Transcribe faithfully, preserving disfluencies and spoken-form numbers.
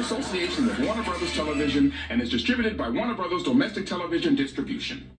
association with Warner Brothers Television and is distributed by Warner Brothers Domestic Television Distribution.